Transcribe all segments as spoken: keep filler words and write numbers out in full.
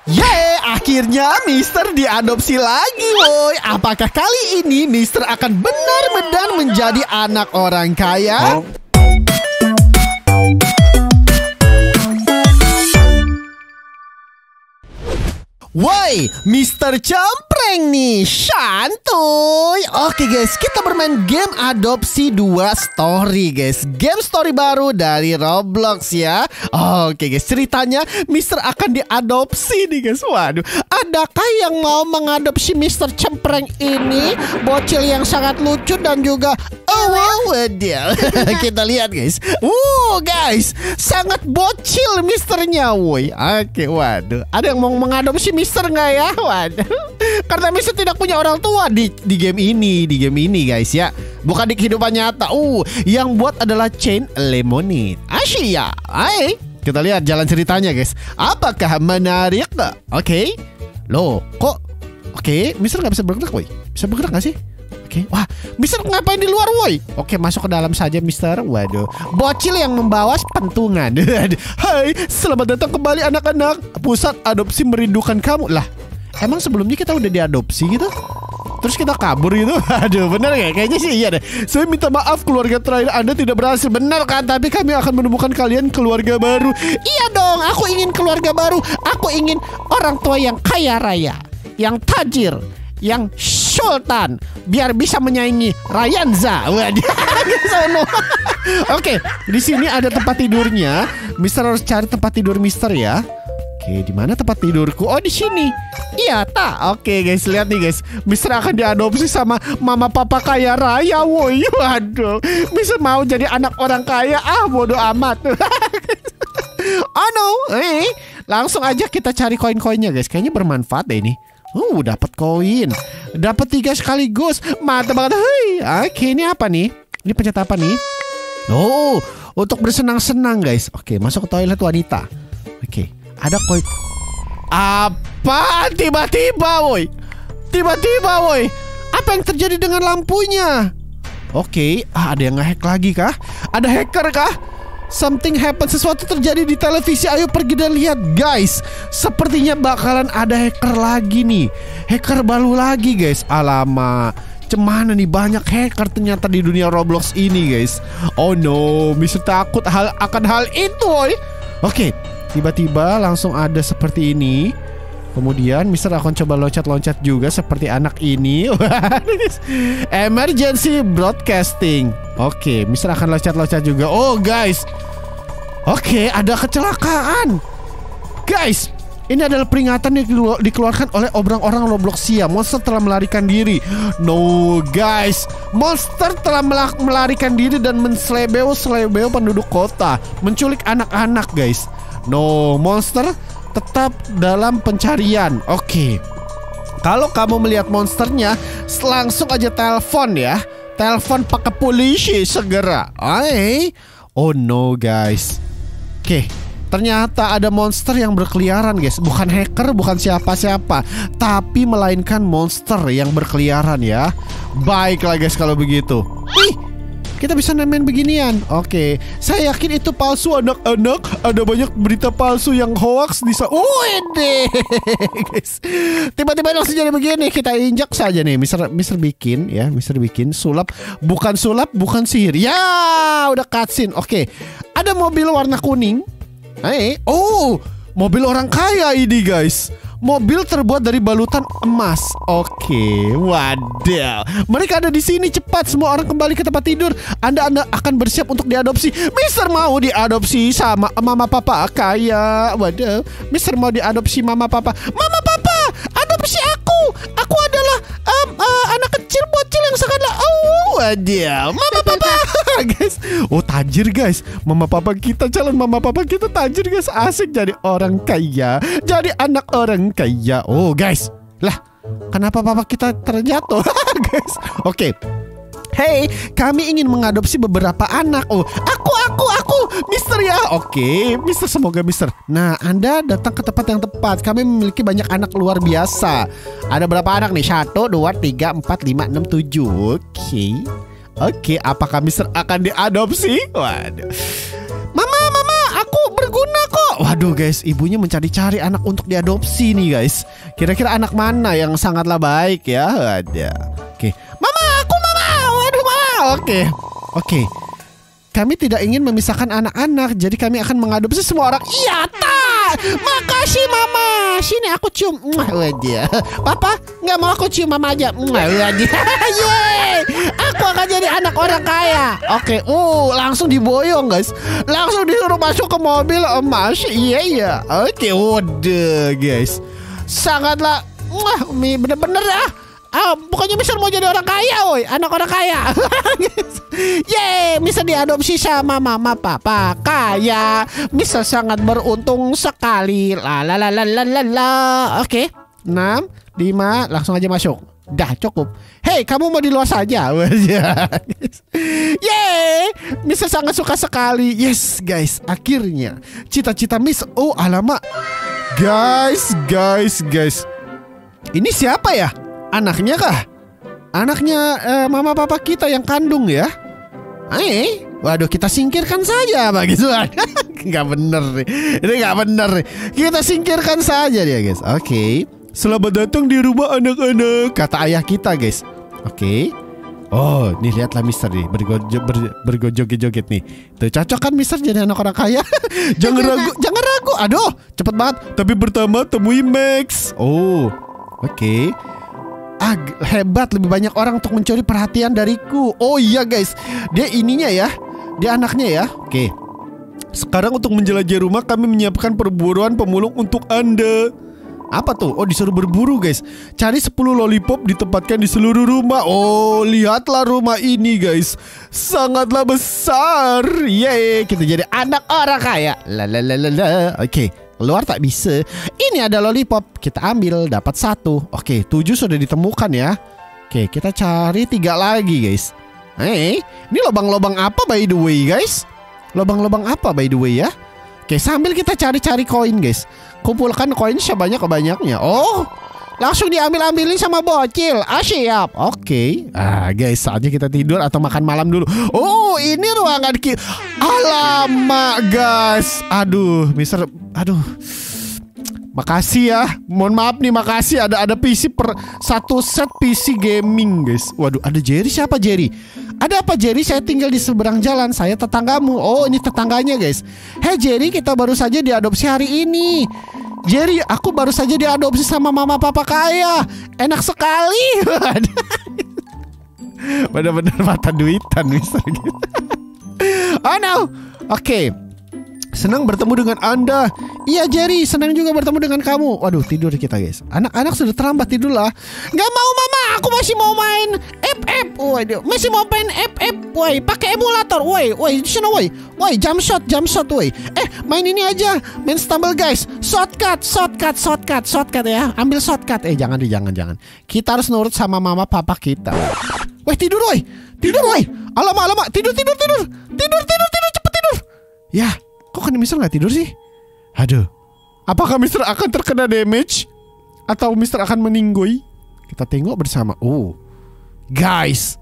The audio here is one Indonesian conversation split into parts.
Yeay, akhirnya Mister diadopsi lagi, woi. Apakah kali ini Mister akan benar-benar menjadi anak orang kaya? Oh. Woi, Mister Cempreng nih, santuy. Oke guys, kita bermain game adopsi dua story guys. Game story baru dari Roblox ya. Oke guys, ceritanya Mister akan diadopsi nih guys. Waduh, adakah yang mau mengadopsi Mister Cempreng ini? Bocil yang sangat lucu dan juga oh wow, waduh. Kita lihat guys. Wow guys, sangat bocil Misternya, woi. Oke, waduh. Ada yang mau mengadopsi Mister nggak ya? Waduh. Karena Mister tidak punya orang tua di di game ini, di game ini guys ya. Bukan di kehidupan nyata. Uh, yang buat adalah Chain Lemonade. Asia. Hai. Kita lihat jalan ceritanya guys. Apakah menarik? Oke. Okay. Loh, kok oke, okay. Mister nggak bisa bergerak, woi. Bisa bergerak nggak sih? Oke, okay. Wah, Mister ngapain di luar, woi? Oke, okay, masuk ke dalam saja, Mister. Waduh, bocil yang membawa pentungan. Hai, selamat datang kembali anak-anak. Pusat adopsi merindukan kamu. Lah, emang sebelumnya kita udah diadopsi gitu? Terus kita kabur gitu? Aduh, bener gak? Kayaknya sih iya deh. Saya minta maaf keluarga terakhir Anda tidak berhasil. Benar kan? Tapi kami akan menemukan kalian keluarga baru. Iya dong, aku ingin keluarga baru. Aku ingin orang tua yang kaya raya, yang tajir, yang sultan, biar bisa menyaingi Ryanza. Waduh. Oke, di sini ada tempat tidurnya. Mister harus cari tempat tidur Mister ya. Oke, di mana tempat tidurku? Oh, di sini. Iya, tak. Oke, guys, lihat nih, guys. Mister akan diadopsi sama mama papa kaya raya, woi. Waduh. Mister mau jadi anak orang kaya. Ah, bodoh amat. Oh no. Eh, langsung aja kita cari koin-koinnya, guys. Kayaknya bermanfaat deh ini. Uh, dapat koin. Dapat tiga sekaligus. Mantap banget. Hei. Oke, ini apa nih? Ini pencet apa nih? Oh, untuk bersenang-senang, guys. Oke, masuk ke toilet wanita. Oke, ada koin. Apa? Tiba-tiba, woi. Tiba-tiba, woi. Apa yang terjadi dengan lampunya? Oke, ah, ada yang nge-hack lagi kah? Ada hacker kah? Something happen, sesuatu terjadi di televisi. Ayo pergi dan lihat guys. Sepertinya bakalan ada hacker lagi nih. Hacker baru lagi guys. Alamak, cemana nih, banyak hacker ternyata di dunia Roblox ini guys. Oh no, Mister takut hal akan hal itu, woy. Oke, tiba-tiba langsung ada seperti ini. Kemudian Mister akan coba loncat-loncat juga seperti anak ini. Emergency broadcasting. Oke, Mister akan loncat-loncat juga. Oh guys, oke, ada kecelakaan. Guys, ini adalah peringatan yang dikeluarkan oleh orang-orang Robloxia. Monster telah melarikan diri. No guys, monster telah melarikan diri dan menselebeu-selebeu penduduk kota, menculik anak-anak guys. No, monster tetap dalam pencarian. Oke, kalau kamu melihat monsternya, langsung aja telepon ya. Telepon pakai polisi segera. Ay. Oh no guys. Oke, ternyata ada monster yang berkeliaran guys. Bukan hacker, bukan siapa-siapa, tapi melainkan monster yang berkeliaran ya. Baiklah guys kalau begitu. Ih, kita bisa namain beginian. Oke, saya yakin itu palsu anak-anak. Ada banyak berita palsu yang hoax di sana. Wede, guys. Tiba-tiba langsung jadi begini. Kita injak saja nih. Mister Mister bikin ya. Mister bikin sulap. Bukan sulap, bukan sihir. Ya, udah cutscene. Oke, ada mobil warna kuning. Eh, oh, mobil orang kaya ini guys. Mobil terbuat dari balutan emas. Oke, wadaw. Mereka ada di sini, cepat semua orang kembali ke tempat tidur. Anda Anda akan bersiap untuk diadopsi. Mister mau diadopsi sama mama papa kaya. Wadaw. Mister mau diadopsi mama papa. Mama papa, adopsi aku. Aku adalah um, uh, anak kecil bocil yang sangatlah oh, wadaw. Mama papa. Guys, oh tajir guys. Mama papa kita, calon mama papa kita tajir guys. Asik jadi orang kaya, jadi anak orang kaya. Oh guys, lah kenapa papa kita terjatuh? Guys, oke. Okay. Hey, kami ingin mengadopsi beberapa anak. Oh, aku, aku, aku, Mister ya. Oke, okay. Mister, semoga Mister. Nah, Anda datang ke tempat yang tepat. Kami memiliki banyak anak luar biasa. Ada berapa anak nih? Satu, dua, tiga, empat, lima, enam, tujuh. Oke. Okay. Oke, okay, apakah Mister akan diadopsi? Waduh. Mama, mama, aku berguna kok. Aduh guys, ibunya mencari-cari anak untuk diadopsi nih guys. Kira-kira anak mana yang sangatlah baik ya? Ada. Oke, mama, aku mama. Waduh mama. Oke, oke. Kami tidak ingin memisahkan anak-anak, jadi kami akan mengadopsi semua orang. Iya, tak. Makasih mama. Sini aku cium. Wajah. Papa, nggak mau aku cium mama aja. Wajah. Yeay. Aku akan jadi anak orang kaya. Oke, uh, langsung diboyong guys. Langsung disuruh masuk ke mobil emas. Iya iya. Oke, waduh guys. Sangatlah, wah, bener-bener ah. Ah, pokoknya mister mau jadi orang kaya, woi, anak orang kaya. Yeay, mister diadopsi sama mama papa kaya. Mister sangat beruntung sekali. La la la la la la la. Oke, enam, lima, langsung aja masuk. Dah cukup. Hey, kamu mau di luar saja? Yeay, mister sangat suka sekali. Yes, guys, akhirnya cita-cita Miss. Oh, alamak. Guys, guys, guys. Ini siapa ya? Anaknya kah? Anaknya eh, mama papa kita yang kandung ya? Eh, waduh, kita singkirkan saja bagi Tuhan. Gak bener nih. Ini gak bener nih. Kita singkirkan saja dia guys. Oke, okay. Selamat datang di rumah anak-anak, kata ayah kita guys. Oke, okay. Oh, nih lihatlah mister nih bergojo, ber, bergojoget-joget nih. Tuh cocok kan mister jadi anak orang kaya. Jangan ragu, jangan ragu. Aduh, cepet banget. Tapi pertama temui Max. Oh, oke. Okay. Ah, hebat, lebih banyak orang untuk mencuri perhatian dariku. Oh iya guys, dia ininya ya, dia anaknya ya. Oke, sekarang untuk menjelajahi rumah kami menyiapkan perburuan pemulung untuk Anda. Apa tuh? Oh, disuruh berburu guys. Cari sepuluh lollipop ditempatkan di seluruh rumah. Oh, lihatlah rumah ini guys, sangatlah besar. Yeay, kita jadi anak orang kaya. Lalalala. Oke, keluar tak bisa. Ini ada lollipop, kita ambil, dapat satu. Oke, tujuh sudah ditemukan ya. Oke, kita cari tiga lagi guys. Eh, ini lubang-lubang apa by the way guys? Lubang-lubang apa by the way ya? Oke, sambil kita cari-cari koin guys. Kumpulkan koin sebanyak-banyaknya. Oh, langsung diambil-ambilin sama bocil. Ah, siap. Oke. Ah, guys, saatnya kita tidur atau makan malam dulu. Oh, ini ruangan kita. Alamak, guys. Aduh, mister. Aduh. Makasih ya. Mohon maaf nih, makasih. Ada ada P C per satu set P C gaming, guys. Waduh, ada Jerry. Siapa Jerry? Ada apa Jerry? Saya tinggal di seberang jalan. Saya tetanggamu. Oh, ini tetangganya, guys. Hey Jerry, kita baru saja diadopsi hari ini. Jerry, aku baru saja diadopsi sama mama papa kaya. Enak sekali. Benar-benar mata duitan mister. Oh no. Oke, okay. Senang bertemu dengan Anda. Iya Jerry, senang juga bertemu dengan kamu. Waduh, tidur kita guys. Anak-anak sudah terlambat, tidurlah. Gak mau mama, aku masih mau main F F. Waduh, masih mau main F F. Woi, pakai emulator. Woi, woi, di sana woi. Woi, jump shot, jump shot woi. Eh, main ini aja. Main stumble guys. Shortcut, shortcut, shortcut, shortcut ya. Ambil shortcut. Eh, jangan deh, jangan, jangan. Kita harus nurut sama mama papa kita. Woi, tidur woi. Tidur woi. Alamak, alamak. Tidur, tidur, tidur. Tidur, tidur, tidur, cepet tidur. Ya. Kok kan mister nggak tidur sih? Aduh, apakah mister akan terkena damage atau mister akan meninggoy? Kita tengok bersama. Oh, guys,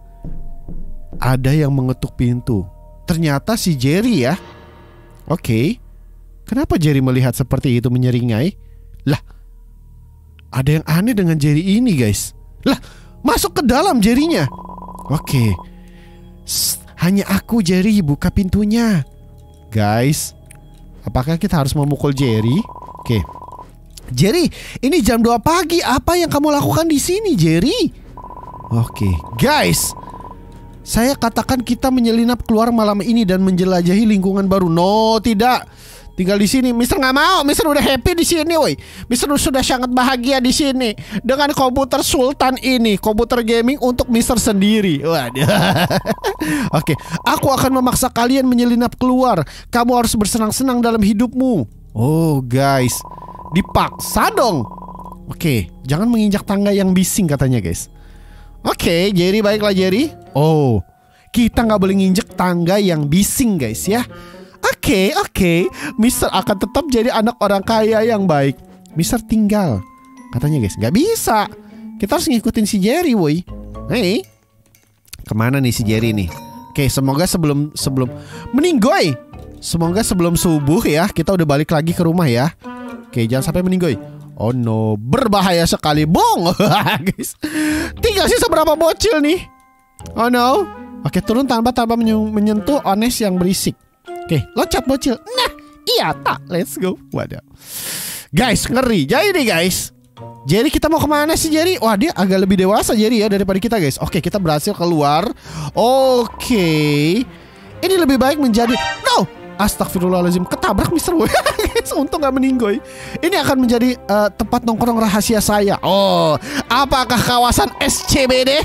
ada yang mengetuk pintu. Ternyata si Jerry ya. Oke, okay. Kenapa Jerry melihat seperti itu menyeringai? Lah, ada yang aneh dengan Jerry ini guys. Lah, masuk ke dalam Jerry-nya. Oke, okay. Hanya aku Jerry buka pintunya. Guys, apakah kita harus memukul Jerry? Oke, Jerry, ini jam dua pagi. Apa yang kamu lakukan di sini, Jerry? Oke, guys, saya katakan kita menyelinap keluar malam ini dan menjelajahi lingkungan baru. No, tidak. Tinggal di sini. Mister nggak mau. Mister udah happy di sini, woi. Mister sudah sangat bahagia di sini dengan komputer Sultan ini, komputer gaming untuk Mister sendiri. Waduh. Oke, aku akan memaksa kalian menyelinap keluar. Kamu harus bersenang-senang dalam hidupmu. Oh, guys, dipaksa dong. Oke, jangan menginjak tangga yang bising katanya, guys. Oke, Jerry, baiklah Jerry. Oh, kita nggak boleh nginjek tangga yang bising, guys ya. Oke, okay, oke, okay. Mister akan tetap jadi anak orang kaya yang baik. Mister tinggal, katanya guys. Gak bisa. Kita harus ngikutin si Jerry, woi. Hei, kemana nih si Jerry nih? Oke, okay, semoga sebelum sebelum meninggoy. Semoga sebelum subuh ya kita udah balik lagi ke rumah ya. Oke, jangan sampai meninggoy. Oh no, berbahaya sekali, bong. Guys, tinggal sisa berapa bocil nih? Oh no. Oke, turun tanpa tanpa menyentuh ones yang berisik. Oke, loncat bocil. Nah, iya tak, let's go. Waduh. Guys, ngeri. Jadi guys, Jerry kita mau kemana sih Jerry? Wah, dia agak lebih dewasa Jerry ya daripada kita guys. Oke, kita berhasil keluar. Oke, ini lebih baik menjadi no. Astagfirullahaladzim, ketabrak mister W. Untung gak meninggoy. Ini akan menjadi uh, tempat nongkrong rahasia saya. Oh, apakah kawasan S C B D?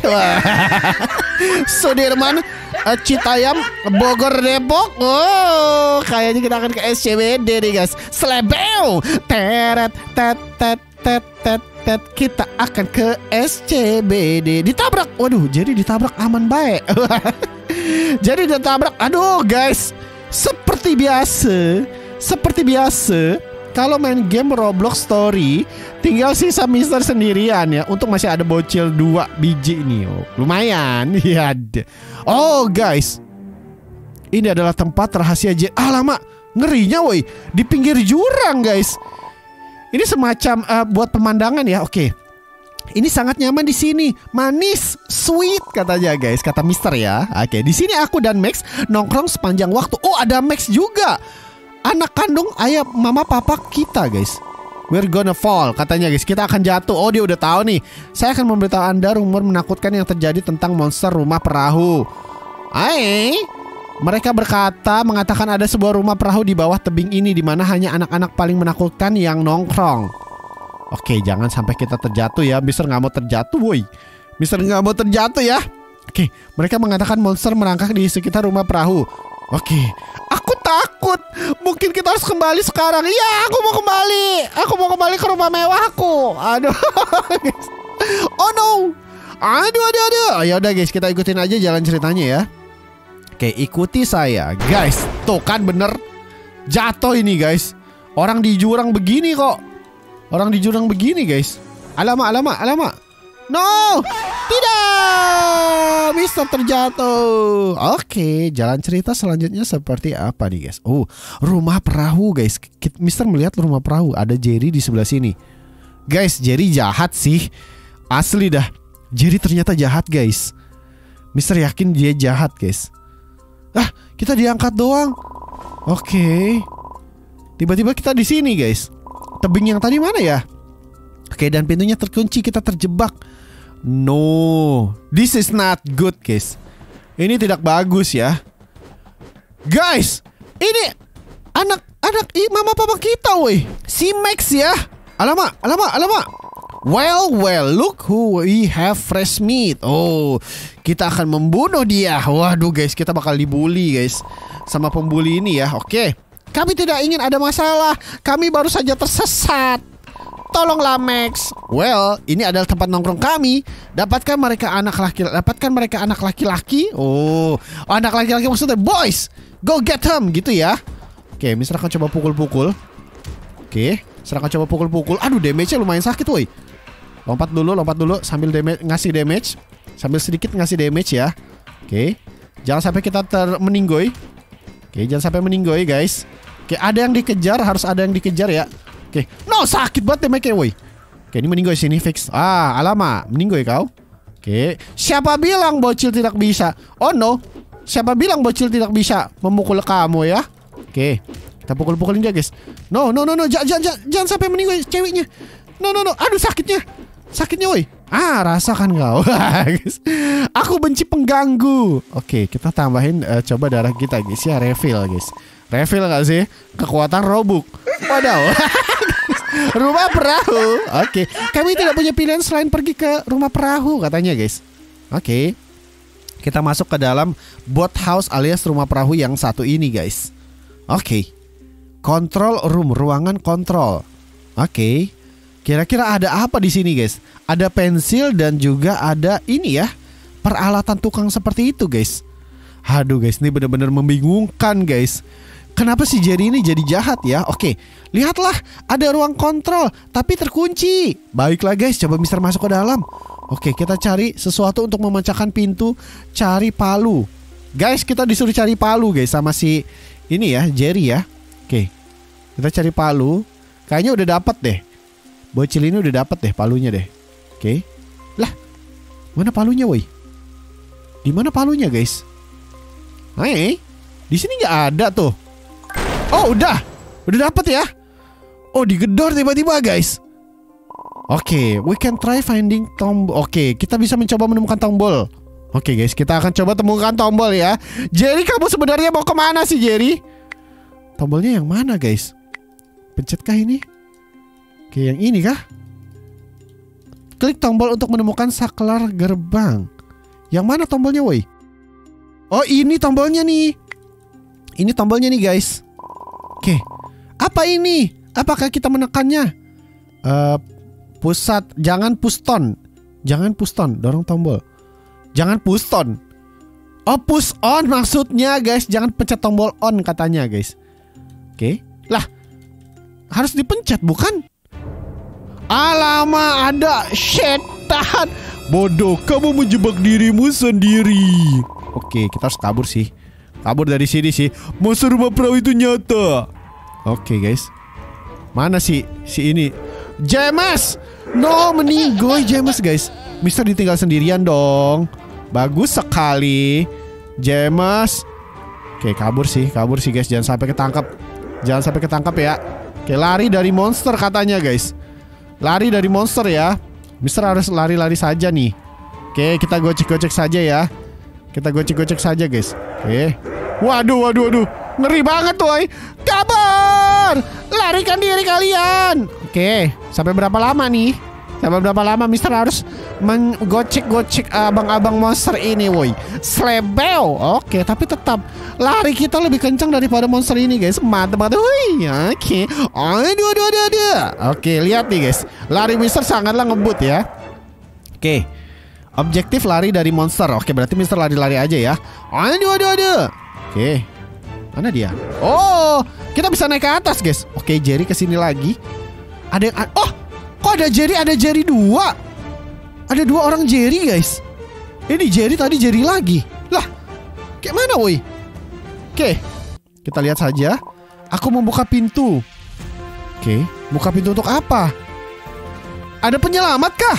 Sudirman, uh, Citayam, Bogor, Depok. Oh, kayaknya kita akan ke S C B D nih guys. Selebeu. Teret, tet, tet, tet, tet, tet. Kita akan ke S C B D. Ditabrak. Waduh, jadi ditabrak aman baik. Jadi ditabrak. Aduh guys, seperti biasa, seperti biasa, kalau main game Roblox Story, tinggal sisa Mister sendirian ya. Untuk masih ada bocil dua biji nih. Oh, lumayan. Ya. Oh guys, ini adalah tempat rahasia J. Ah lama, ngerinya woi. Di pinggir jurang guys. Ini semacam uh, buat pemandangan ya. Oke. Ini sangat nyaman di sini, manis, sweet katanya guys, kata Mister ya. Oke, di sini aku dan Max nongkrong sepanjang waktu. Oh, ada Max juga, anak kandung ayah mama papa kita guys. We're gonna fall katanya guys, kita akan jatuh. Oh, dia udah tahu nih. Saya akan memberitahu Anda rumor menakutkan yang terjadi tentang monster rumah perahu. Hai, mereka berkata mengatakan ada sebuah rumah perahu di bawah tebing ini, di mana hanya anak-anak paling menakutkan yang nongkrong. Oke, jangan sampai kita terjatuh ya. Mister nggak mau terjatuh, woi. Mister nggak mau terjatuh ya. Oke, mereka mengatakan monster merangkak di sekitar rumah perahu. Oke, aku takut. Mungkin kita harus kembali sekarang. Iya, aku mau kembali. Aku mau kembali ke rumah mewahku. Aduh. Oh no. Aduh, aduh, aduh. Ya udah guys, kita ikutin aja jalan ceritanya ya. Oke, ikuti saya, guys. Tuh kan bener jatuh ini guys. Orang di jurang begini kok. Orang di jurang begini guys. Alamak, alamak, alamak. No, tidak. Mister terjatuh. Oke, jalan cerita selanjutnya seperti apa nih guys? Oh, rumah perahu guys. Mister melihat rumah perahu. Ada Jerry di sebelah sini. Guys, Jerry jahat sih. Asli dah, Jerry ternyata jahat guys. Mister yakin dia jahat guys. Ah, kita diangkat doang. Oke. Tiba-tiba kita di sini guys. Tebing yang tadi mana ya? Oke, dan pintunya terkunci, kita terjebak. No, this is not good guys. Ini tidak bagus ya. Guys, ini anak-anak mama papa kita woi. Si Max ya. Alamak, alamak, alamak. Well, well, look who we have fresh meat. Oh, kita akan membunuh dia. Waduh guys, kita bakal dibully guys sama pembuli ini ya. Oke, kami tidak ingin ada masalah. Kami baru saja tersesat. Tolonglah Max. Well, ini adalah tempat nongkrong kami. Dapatkan mereka anak laki, dapatkan mereka anak laki-laki. Oh, oh anak laki-laki maksudnya boys. Go get them gitu ya. Oke, Mister akan coba pukul-pukul. Oke, Mister akan coba pukul-pukul. Aduh, damage-nya lumayan sakit woi. Lompat dulu, lompat dulu sambil damage, ngasih damage. Sambil sedikit ngasih damage ya. Oke, jangan sampai kita termeninggoy. Oke, jangan sampai meninggoy guys. Oke, ada yang dikejar, harus ada yang dikejar ya. Oke, no sakit banget damage-nya woi. Oke, ini meninggoy sini fix. Ah, alamak, meninggoy kau. Oke, siapa bilang bocil tidak bisa? Oh no, siapa bilang bocil tidak bisa memukul kamu ya? Oke, kita pukul-pukulin dia guys. No, no, no, no, jangan, jangan, jangan sampai meninggoy ceweknya. No, no, no, aduh sakitnya, sakitnya woi. Ah, rasakan kau. Aku benci pengganggu. Oke, kita tambahin uh, coba darah kita guys ya, refill guys. Refill gak sih? Kekuatan robuk. Wadaw. Rumah perahu. Oke, kami tidak punya pilihan selain pergi ke rumah perahu katanya guys. Oke, kita masuk ke dalam boat house alias rumah perahu yang satu ini guys. Oke, control room, ruangan kontrol. Oke, kira-kira ada apa di sini guys? Ada pensil dan juga ada ini ya, peralatan tukang seperti itu guys. Aduh guys, ini benar-benar membingungkan guys. Kenapa si Jerry ini jadi jahat ya? Oke, lihatlah, ada ruang kontrol tapi terkunci. Baiklah guys, coba Mister masuk ke dalam. Oke, kita cari sesuatu untuk memecahkan pintu. Cari palu. Guys, kita disuruh cari palu guys sama si ini ya, Jerry ya. Oke. Kita cari palu. Kayaknya udah dapat deh. Bocil ini udah dapat deh palunya deh. Oke. Lah, mana palunya, woi? Di mana palunya, guys? Hai, di sini nggak ada tuh. Oh, udah, udah dapat ya. Oh, digedor tiba-tiba, guys. Oke, okay, we can try finding tombol. Oke, okay, kita bisa mencoba menemukan tombol. Oke, okay, guys, kita akan coba temukan tombol ya. Jerry, kamu sebenarnya mau kemana sih, Jerry? Tombolnya yang mana, guys? Pencetkah ini? Oke, okay, yang ini kah? Klik tombol untuk menemukan saklar gerbang. Yang mana tombolnya, woi? Oh, ini tombolnya nih. Ini tombolnya nih, guys. Oke. Apa ini? Apakah kita menekannya? Uh, pusat. Jangan puston. Jangan puston. Dorong tombol. Jangan puston. Oh, push on maksudnya, guys. Jangan pencet tombol on katanya, guys. Oke. Lah, harus dipencet, bukan? Alamak, ada setan. Bodoh, kamu menjebak dirimu sendiri. Oke, kita harus kabur sih. Kabur dari sini sih. Monster rumah perahu itu nyata. Oke, guys. Mana sih si ini? James! No, meninggoy James, guys. Mister ditinggal sendirian dong. Bagus sekali, James. Oke, kabur sih, kabur sih, guys. Jangan sampai ketangkap. Jangan sampai ketangkap ya. Oke, lari dari monster katanya, guys. Lari dari monster ya. Mister harus lari-lari saja nih. Oke, kita gocek-gocek saja ya. Kita gocek-gocek saja, guys. Oke. Waduh, waduh, waduh. Ngeri banget, woy. Kabar! Larikan diri kalian. Oke, sampai berapa lama nih? Sampai berapa lama Mister harus menggocek-gocek abang-abang monster ini, woy? Slebeo. Oke, tapi tetap lari kita lebih kencang daripada monster ini, guys. Mantap-mantap. Oke. Aduh, aduh, aduh, aduh. Oke, lihat nih, guys. Lari Mister sangatlah ngebut ya. Oke. Objektif lari dari monster. Oke, berarti Mister lari-lari aja ya. Aduh, aduh, aduh. Oke. Mana dia? Oh, kita bisa naik ke atas, guys. Oke, Jerry kesini lagi. Ada yang... Oh, kok ada Jerry? Ada Jerry dua. Ada dua orang Jerry, guys. Ini Jerry tadi, Jerry lagi. Lah, kayak mana, woi? Oke, kita lihat saja. Aku membuka pintu. Oke, buka pintu untuk apa? Ada penyelamat kah?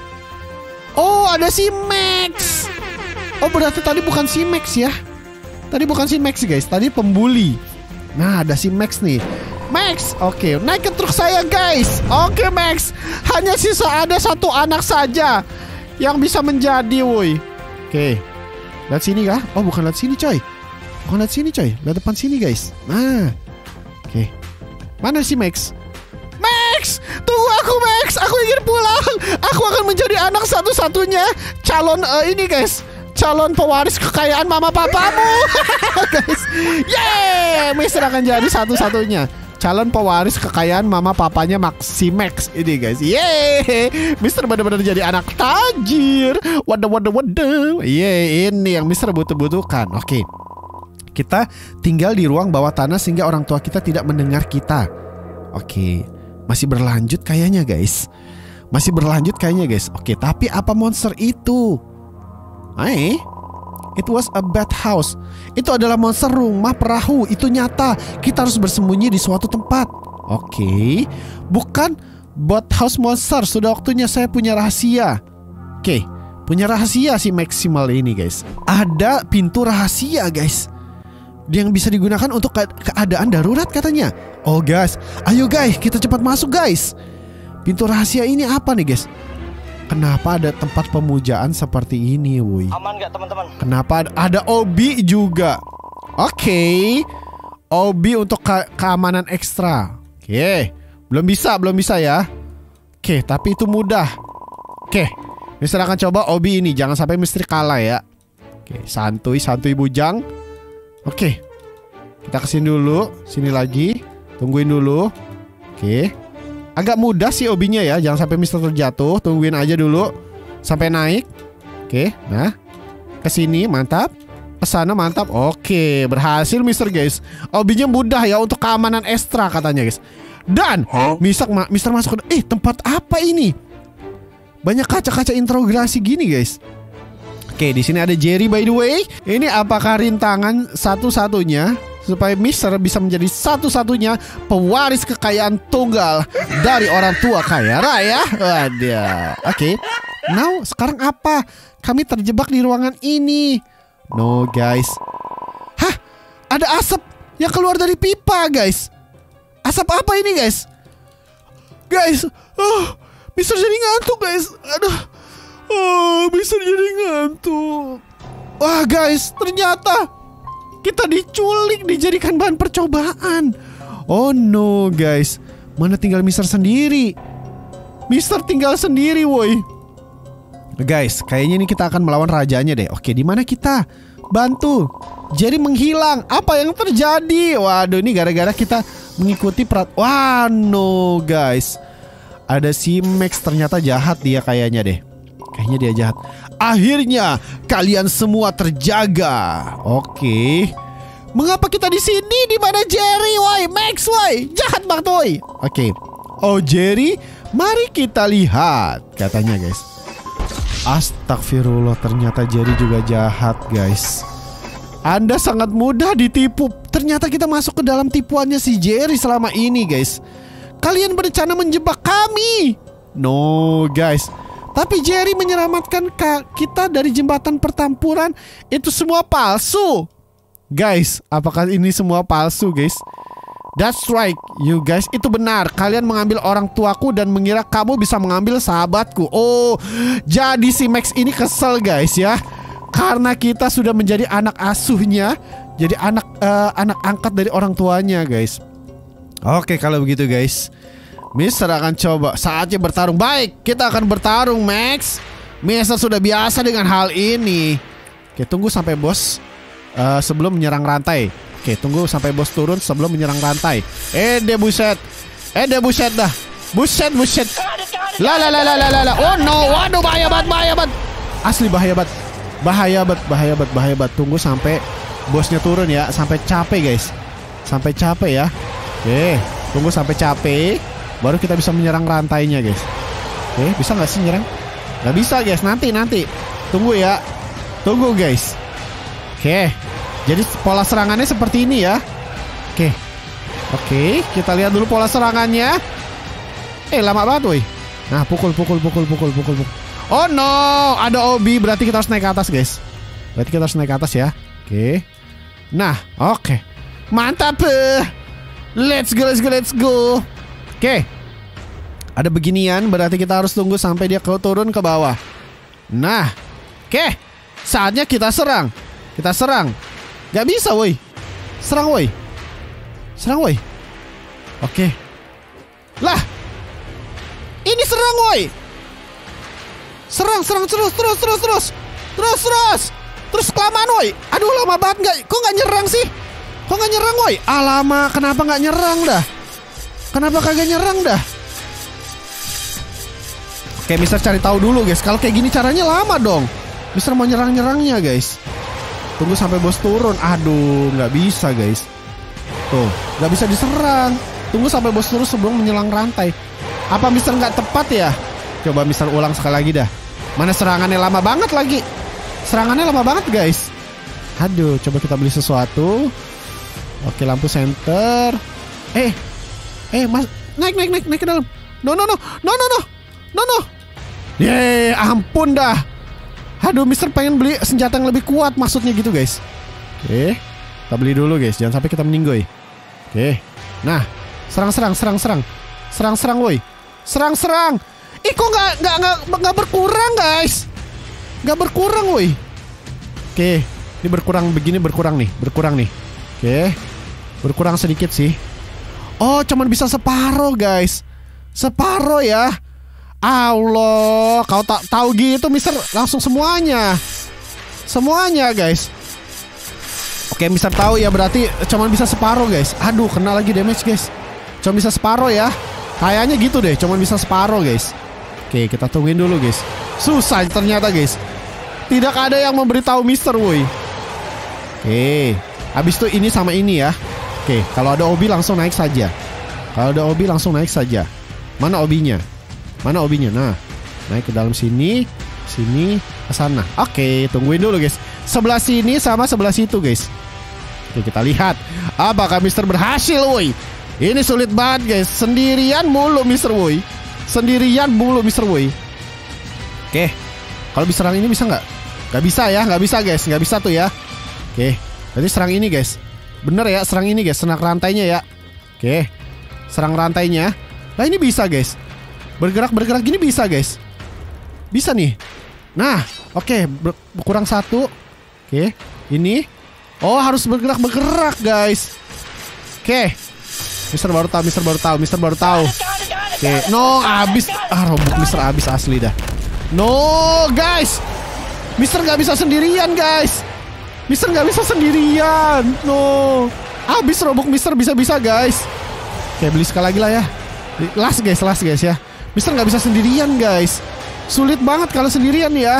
Oh, ada si Max. Oh, berarti tadi bukan si Max ya. Tadi bukan si Max, guys. Tadi pembuli. Nah, ada si Max nih. Max, oke, naik ke truk saya, guys. Oke, Max. Hanya sisa ada satu anak saja yang bisa menjadi, woi. Oke. Lihat sini kah? Oh, bukan lihat sini, coy. Bukan lihat sini, coy. Lihat depan sini, guys. Nah. Oke. Mana si Max? Max, tunggu aku, Max. Aku ingin pulang. Aku akan menjadi anak satu-satunya calon uh, ini, guys. Calon pewaris kekayaan mama papamu. Guys. Yeay, Mister akan jadi satu-satunya calon pewaris kekayaan mama papanya Maxi Max ini, guys. Yeay, Mister benar-benar jadi anak tajir. Waduh, waduh, waduh. Yeay, ini yang Mister butuh-butuhkan. Oke. Kita tinggal di ruang bawah tanah sehingga orang tua kita tidak mendengar kita. Oke. Masih berlanjut kayaknya, guys. Masih berlanjut kayaknya, guys. Oke, tapi apa monster itu? Eh, it was a bad house. Itu adalah monster rumah perahu. Itu nyata. Kita harus bersembunyi di suatu tempat. Oke, bukan boat house monster. Sudah waktunya saya punya rahasia. Oke, punya rahasia si Maximal ini, guys. Ada pintu rahasia, guys, yang bisa digunakan untuk ke keadaan darurat katanya. Oh, guys, ayo guys, kita cepat masuk, guys. Pintu rahasia ini apa nih, guys? Kenapa ada tempat pemujaan seperti ini, woi? Aman gak, teman-teman? Kenapa ada, ada obi juga? Oke, okay. Obi untuk ke keamanan ekstra. Oke, okay. belum bisa, belum bisa ya. Oke, okay, tapi itu mudah. Oke, okay. Mister akan coba obi ini. Jangan sampai Mister kalah ya. Oke, okay. santuy, santuy bujang. Oke, okay. kita kesini dulu. Sini lagi. Tungguin dulu. Oke, okay. agak mudah sih obinya ya. Jangan sampai Mister terjatuh. Tungguin aja dulu sampai naik. Oke, nah kesini mantap. Kesana mantap. Oke, berhasil Mister, guys. Obinya mudah ya untuk keamanan ekstra katanya, guys. Dan huh? Mister, Mister masuk ke... Eh, tempat apa ini? Banyak kaca-kaca interogasi gini, guys. Oke, di sini ada Jerry by the way. Ini apakah rintangan satu-satunya supaya Mister bisa menjadi satu-satunya pewaris kekayaan tunggal dari orang tua kaya raya. Waduh. Oke. Okay. Now, sekarang apa? Kami terjebak di ruangan ini. No, guys. Hah? Ada asap yang keluar dari pipa, guys. Asap apa ini, guys? Guys, oh, Mister jadi ngantuk, guys. Aduh. Oh, Mister jadi ngantuk. Wah, guys, ternyata kita diculik, dijadikan bahan percobaan. Oh no, guys. Mana tinggal Mister sendiri? Mister tinggal sendiri, woi. Guys, kayaknya ini kita akan melawan rajanya deh. Oke, di mana kita? Bantu. Jerry menghilang. Apa yang terjadi? Waduh, ini gara-gara kita mengikuti perat. Wah, no, guys. Ada si Max, ternyata jahat dia kayaknya deh. Kayaknya dia jahat. Akhirnya kalian semua terjaga. Oke. Mengapa kita di sini? Di mana Jerry? Woi, Max, woi. Jahat banget, woi. Oke. Oh, Jerry, mari kita lihat, katanya, guys. Astagfirullah, ternyata Jerry juga jahat, guys. Anda sangat mudah ditipu. Ternyata kita masuk ke dalam tipuannya si Jerry selama ini, guys. Kalian berencana menjebak kami. No, guys. Tapi Jerry menyelamatkan kita dari jembatan pertempuran. Itu semua palsu. Guys, apakah ini semua palsu, guys? That's right, you guys. Itu benar. Kalian mengambil orang tuaku dan mengira kamu bisa mengambil sahabatku. Oh, jadi si Max ini kesel, guys, ya. Karena kita sudah menjadi anak asuhnya. Jadi anak uh, anak angkat dari orang tuanya, guys. Oke, kalau begitu, guys, Mister akan coba. Saatnya bertarung. Baik, kita akan bertarung, Max. Mister sudah biasa dengan hal ini. Oke, tunggu sampai bos uh, sebelum menyerang rantai. Oke, tunggu sampai bos turun sebelum menyerang rantai. Eh, deh buset. Eh, deh buset dah. Buset, buset. La la la la la la. Oh no, waduh, bahaya banget, bahaya banget. Asli bahaya banget. Bahaya banget, bahaya banget, bahaya banget. Tunggu sampai bosnya turun ya, sampai capek, guys. Sampai capek ya. Oke, tunggu sampai capek. Baru kita bisa menyerang rantainya, guys. Oke, bisa nggak sih nyerang? Nggak bisa, guys. Nanti, nanti. Tunggu ya. Tunggu, guys. Oke. Jadi pola serangannya seperti ini ya. Oke. Oke, kita lihat dulu pola serangannya. Eh, lama banget, woi. Nah, pukul, pukul, pukul, pukul, pukul, pukul. Oh no, ada Obi. Berarti kita harus naik ke atas, guys. Berarti kita harus naik ke atas ya. Oke. Nah, oke. Mantap. Let's go, let's go, let's go. Oke, ada beginian, berarti kita harus tunggu sampai dia turun ke bawah. Nah, oke, saatnya kita serang. Kita serang. Gak bisa, woi. Serang, woi. Serang, woi. Oke. Lah, ini serang, woi. Serang, serang, terus, terus, terus, terus. Terus, terus. Terus kelamaan, woi. Aduh, lama banget gak. Kok gak nyerang sih? Kok gak nyerang, woi? Alamak, kenapa gak nyerang dah? Kenapa kagak nyerang dah? Oke, Mister cari tahu dulu, guys. Kalau kayak gini caranya lama dong. Mister mau nyerang-nyerangnya, guys. Tunggu sampai bos turun. Aduh, nggak bisa, guys. Tuh, nggak bisa diserang. Tunggu sampai bos turun sebelum menyelang rantai. Apa Mister nggak tepat ya? Coba Mister ulang sekali lagi dah. Mana serangannya lama banget lagi. Serangannya lama banget, guys. Aduh, coba kita beli sesuatu. Oke, lampu senter. Eh, Eh mas, naik naik naik naik ke dalam. No no no no no no no no. Yeay, ampun dah. Aduh, Mister pengen beli senjata yang lebih kuat, maksudnya gitu, guys. Oke, kita beli dulu, guys. Jangan sampai kita meninggoy. Oke, nah, serang serang serang serang serang serang, woi. Serang serang. Ih, kok nggak nggak nggak nggak berkurang, guys? Nggak berkurang, woi. Oke, ini berkurang begini, berkurang nih, berkurang nih. Oke, berkurang sedikit sih. Oh, cuman bisa separuh, guys. Separuh ya. Allah, kau tak tahu gitu, Mister langsung semuanya. Semuanya, guys. Oke, Mister tahu ya, berarti cuman bisa separuh, guys. Aduh, kena lagi damage, guys. Cuma bisa separuh ya. Kayaknya gitu deh, cuman bisa separuh, guys. Oke, kita tungguin dulu, guys. Susah ternyata, guys. Tidak ada yang memberitahu Mister, woi. Oke, habis itu ini sama ini ya. Oke, kalau ada obi langsung naik saja. Kalau ada obi langsung naik saja. Mana obinya? Mana obinya? Nah, naik ke dalam sini, sini, ke sana. Oke, tungguin dulu, guys. Sebelah sini sama sebelah situ, guys. Oke, kita lihat apakah Mister berhasil, woi. Ini sulit banget guys. Sendirian mulu Mister Woi. Sendirian mulu Mister Woi. Oke, kalau bisa serang ini bisa nggak? Nggak bisa ya, nggak bisa guys, nggak bisa tuh ya. Oke, berarti serang ini guys. Bener ya, serang ini guys, serang rantainya ya. Oke, serang rantainya. Nah ini bisa guys. Bergerak-bergerak gini bisa guys. Bisa nih. Nah, oke, kurang satu. Oke, ini. Oh harus bergerak-bergerak guys. Oke, Mister baru tahu, Mister baru tahu, Mister baru tahu. Oke, no, abis. Ah, robot Mister abis asli dah. No, guys. Mister nggak bisa sendirian, guys. Mister nggak bisa sendirian. No, abis robot Mister bisa-bisa, guys. Oke, beli sekali lagi lah ya. Last, guys, last, guys ya. Mister nggak bisa sendirian, guys. Sulit banget kalau sendirian ya.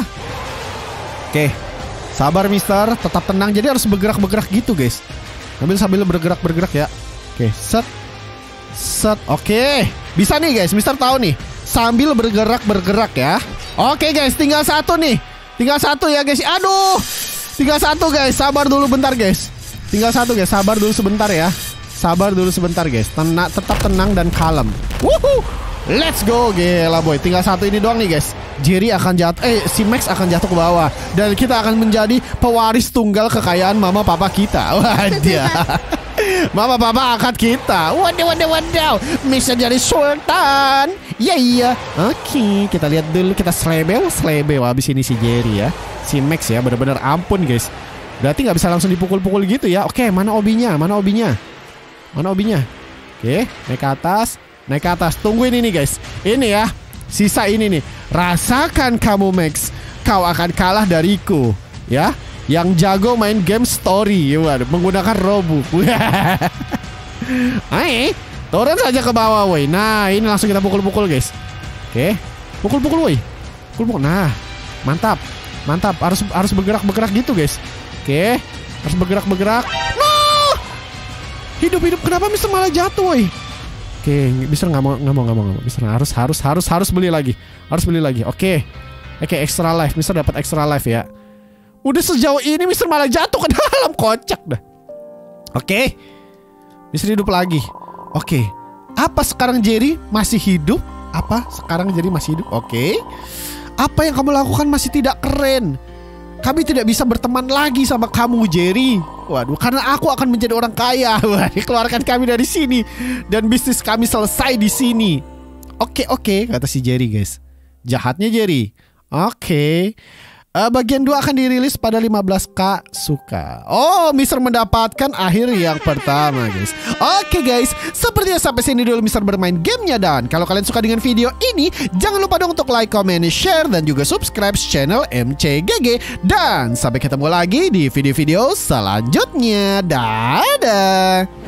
Oke, sabar, Mister. Tetap tenang. Jadi harus bergerak-bergerak gitu, guys. Sambil sambil bergerak-bergerak ya. Oke, set. Set, oke. Bisa nih guys, Mister tahu nih. Sambil bergerak-bergerak ya. Oke guys, tinggal satu nih. Tinggal satu ya guys. Aduh. Tinggal satu guys, sabar dulu bentar guys. Tinggal satu guys, sabar dulu sebentar ya. Sabar dulu sebentar guys. Tenang, tetap tenang dan kalem. Wuhu. Let's go, gila boy. Tinggal satu ini doang nih guys. Jerry akan jatuh, eh si Max akan jatuh ke bawah. Dan kita akan menjadi pewaris tunggal kekayaan mama papa kita. Waduh. Mama papa angkat kita. Waduh waduh waduh. Bisa jadi sultan. Iya iya. Oke, kita lihat dulu. Kita slebel slebel. Habis ini si Jerry ya. Si Max ya, bener-bener ampun guys. Berarti nggak bisa langsung dipukul-pukul gitu ya. Oke, mana obinya? Mana obinya? Mana obinya? Oke, naik ke atas. Naik ke atas. Tungguin ini guys. Ini ya. Sisa ini nih. Rasakan kamu Max. Kau akan kalah dariku. Ya. Yang jago main game story. Waduh, menggunakan robot. Ayo, turun saja ke bawah woi. Nah ini langsung kita pukul-pukul guys. Oke, pukul-pukul woi. Pukul-pukul. Nah mantap. Mantap. Harus harus bergerak-bergerak gitu guys. Oke, harus bergerak-bergerak. No! Hidup-hidup. Kenapa Mister malah jatuh woi? Oke, Mister nggak mau nggak mau nggak mau nggak mau. Mister harus harus harus harus beli lagi. Harus beli lagi. Oke, oke extra life. Mister dapat extra life ya. Udah sejauh ini Mister malah jatuh ke dalam, kocak dah. Oke, Mister hidup lagi. Oke, apa sekarang Jerry masih hidup? Apa sekarang Jerry masih hidup? Oke, apa yang kamu lakukan masih tidak keren. Kami tidak bisa berteman lagi sama kamu Jerry. Waduh, karena aku akan menjadi orang kaya. Wah, keluarkan kami dari sini dan bisnis kami selesai di sini. Oke oke, kata si Jerry guys. Jahatnya Jerry. Oke. Uh, bagian dua akan dirilis pada lima belas K suka. Oh, Mister mendapatkan akhir yang pertama guys. Oke guys, sepertinya sampai sini dulu Mister bermain gamenya. Dan kalau kalian suka dengan video ini, jangan lupa dong untuk like, comment, share, dan juga subscribe channel M C G G. Dan sampai ketemu lagi di video-video selanjutnya. Dadah.